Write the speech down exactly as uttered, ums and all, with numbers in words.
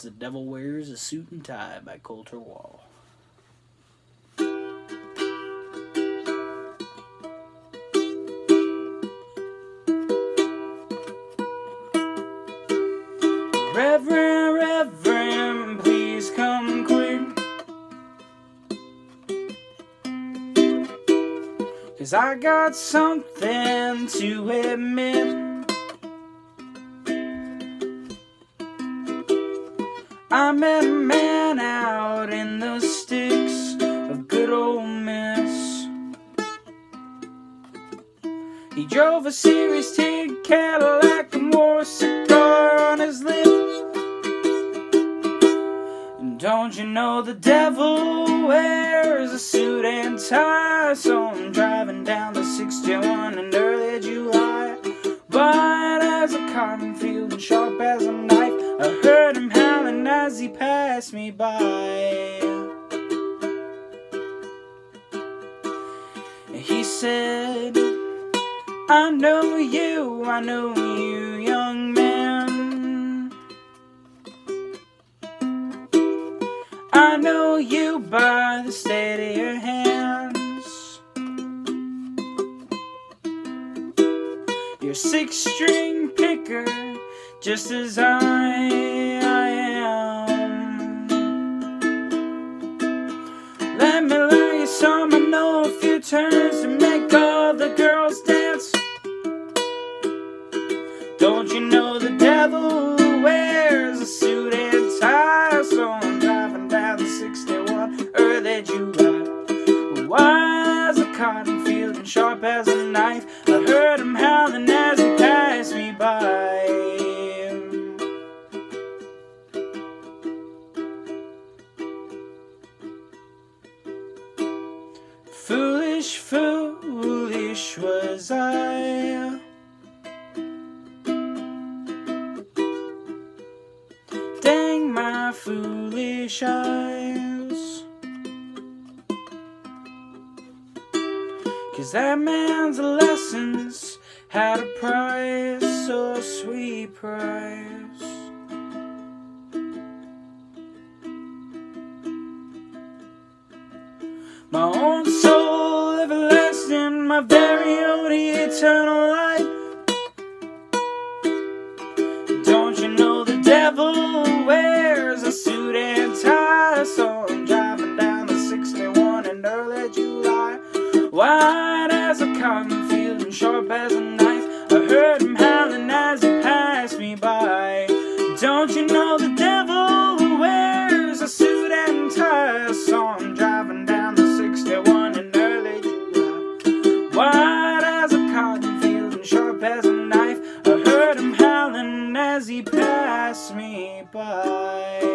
The Devil Wears a Suit and Tie by Colter Wall. Reverend, Reverend, please come quick, 'cause I got something to admit. I met a man out in the sticks of good old Miss. He drove a Series ten Cadillac and wore a cigar on his lip. And don't you know the devil wears a suit and tie? So I'm driving down the sixty-one in early July, bright as a cotton field and sharp as a knife. I heard him howling as he passed me by. He said, I know you, I know you, young man. I know you by the state of your hands. You're a six-string picker, just as I, I am. Let me learn you some, I know a few turns to make all the girls dance. Don't you know the devil wears a suit and tie? So I'm driving down the sixty-one early July, wide as a cotton field and sharp as a knife. I heard him howling as he passed me by. Foolish, foolish was I. Dang my foolish eyes. 'Cause that man's lessons had a price, so sweet price. My own soul everlasting, my very own eternal light. Don't you know the devil wears a suit and tie? So I'm driving down the sixty-one in early July, wide as a cotton field and sharp as a knife. I heard him howling as he passed me by. Don't you know the devil wears a suit and tie? So I'm driving down the sixty-one in early July, wide as a cotton field and sharp as a knife. I heard him howling as he passed me by.